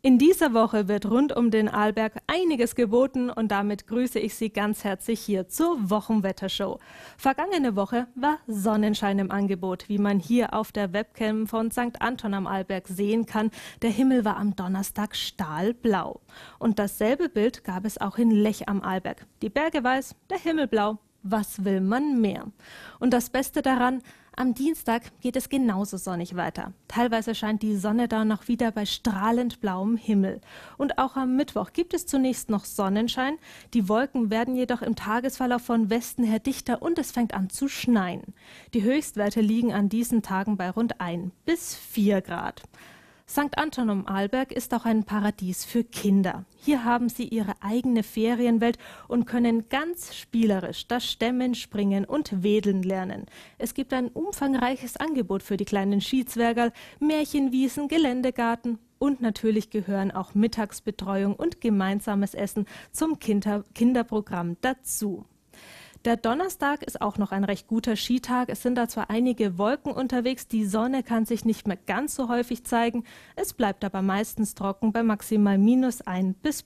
In dieser Woche wird rund um den Arlberg einiges geboten und damit grüße ich Sie ganz herzlich hier zur Wochenwettershow. Vergangene Woche war Sonnenschein im Angebot, wie man hier auf der Webcam von St. Anton am Arlberg sehen kann. Der Himmel war am Donnerstag stahlblau. Und dasselbe Bild gab es auch in Lech am Arlberg. Die Berge weiß, der Himmel blau. Was will man mehr? Und das Beste daran, am Dienstag geht es genauso sonnig weiter. Teilweise scheint die Sonne da noch wieder bei strahlend blauem Himmel. Und auch am Mittwoch gibt es zunächst noch Sonnenschein. Die Wolken werden jedoch im Tagesverlauf von Westen her dichter und es fängt an zu schneien. Die Höchstwerte liegen an diesen Tagen bei rund 1 bis 4 Grad. St. Anton am Arlberg ist auch ein Paradies für Kinder. Hier haben sie ihre eigene Ferienwelt und können ganz spielerisch das Stemmen, Springen und Wedeln lernen. Es gibt ein umfangreiches Angebot für die kleinen Schiezwergerl, Märchenwiesen, Geländegarten und natürlich gehören auch Mittagsbetreuung und gemeinsames Essen zum Kinderprogramm dazu. Der Donnerstag ist auch noch ein recht guter Skitag. Es sind da zwar einige Wolken unterwegs, die Sonne kann sich nicht mehr ganz so häufig zeigen. Es bleibt aber meistens trocken bei maximal -1 bis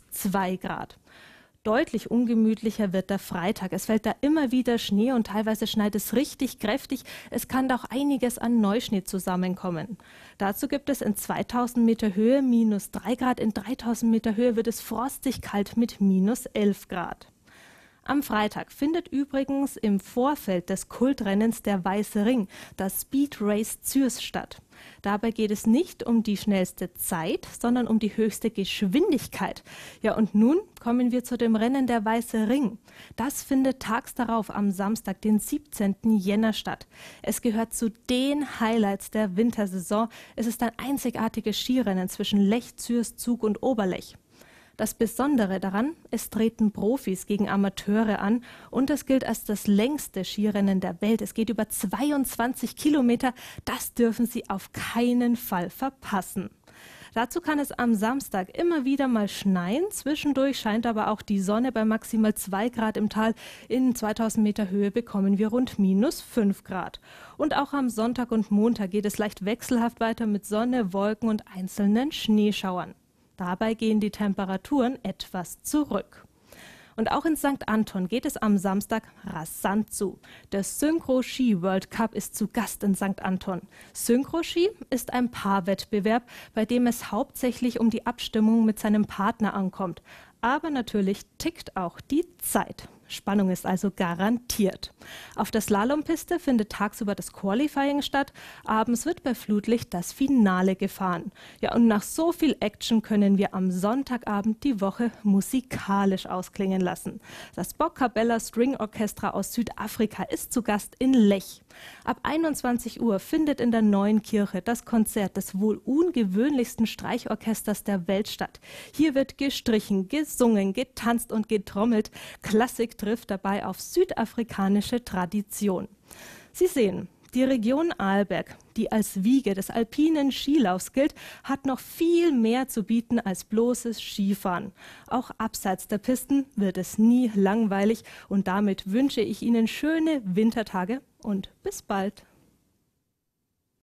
+2 Grad. Deutlich ungemütlicher wird der Freitag. Es fällt da immer wieder Schnee und teilweise schneit es richtig kräftig. Es kann da auch einiges an Neuschnee zusammenkommen. Dazu gibt es in 2000 Meter Höhe -3 Grad. In 3000 Meter Höhe wird es frostig kalt mit -11 Grad. Am Freitag findet übrigens im Vorfeld des Kultrennens der Weiße Ring, das Speed Race Zürs, statt. Dabei geht es nicht um die schnellste Zeit, sondern um die höchste Geschwindigkeit. Ja, und nun kommen wir zu dem Rennen der Weiße Ring. Das findet tags darauf am Samstag, den 17. Jänner statt. Es gehört zu den Highlights der Wintersaison. Es ist ein einzigartiges Skirennen zwischen Lech, Zürs, Zug und Oberlech. Das Besondere daran, es treten Profis gegen Amateure an und es gilt als das längste Skirennen der Welt. Es geht über 22 Kilometer. Das dürfen Sie auf keinen Fall verpassen. Dazu kann es am Samstag immer wieder mal schneien. Zwischendurch scheint aber auch die Sonne bei maximal 2 Grad im Tal. In 2000 Meter Höhe bekommen wir rund -5 Grad. Und auch am Sonntag und Montag geht es leicht wechselhaft weiter mit Sonne, Wolken und einzelnen Schneeschauern. Dabei gehen die Temperaturen etwas zurück. Und auch in St. Anton geht es am Samstag rasant zu. Der Synchro-Ski World Cup ist zu Gast in St. Anton. Synchro-Ski ist ein Paarwettbewerb, bei dem es hauptsächlich um die Abstimmung mit seinem Partner ankommt. Aber natürlich tickt auch die Zeit. Spannung ist also garantiert. Auf der Slalompiste findet tagsüber das Qualifying statt. Abends wird bei Flutlicht das Finale gefahren. Ja, und nach so viel Action können wir am Sonntagabend die Woche musikalisch ausklingen lassen. Das Boccabella String Orchestra aus Südafrika ist zu Gast in Lech. Ab 21 Uhr findet in der Neuen Kirche das Konzert des wohl ungewöhnlichsten Streichorchesters der Welt statt. Hier wird gestrichen, gesungen, getanzt und getrommelt. Klassik trifft dabei auf südafrikanische Tradition. Sie sehen, die Region Arlberg, die als Wiege des alpinen Skilaufs gilt, hat noch viel mehr zu bieten als bloßes Skifahren. Auch abseits der Pisten wird es nie langweilig und damit wünsche ich Ihnen schöne Wintertage und bis bald.